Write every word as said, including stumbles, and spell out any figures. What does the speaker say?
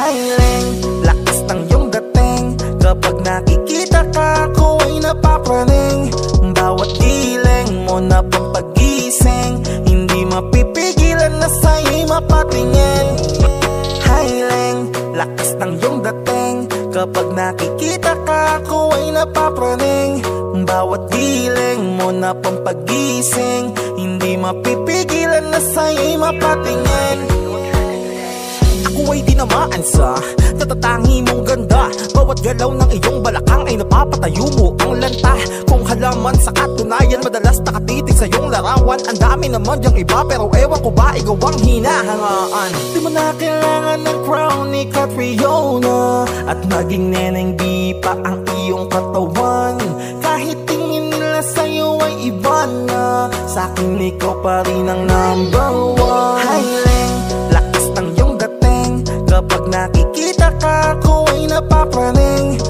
Highling, lakas ng iyong dating. Kapag nakikita ka, ako ay napapraning. Bawat giling mo na pang pagising, hindi mapipigilan na sa'yo'y mapatingin. Highling, lakas ng iyong dating. Kapag nakikita ka, ako ay napapraning. Bawat giling mo na pang pagising, hindi mapipigilan na sa'yo'y mapatingin. Ako ay tinamaan sa natatangi mong ganda. Bawat galaw ng iyong balakang ay napapatayo mo ang lanta. Kung halaman sa katunayan, madalas nakatitig sa iyong larawan. Ang dami naman diyang iba, pero ewan ko ba ikaw ang hinahangaan. Di mo na kailangan ng crown ni Catriona, at maging neneng di pa ang iyong katawan. Kahit tingin nila sa'yo ay iba na, sa'kin ikaw pa rin ang number one. Highling, lakas ng iyong dating. Kapag nakikita ka, ako ay napapraning.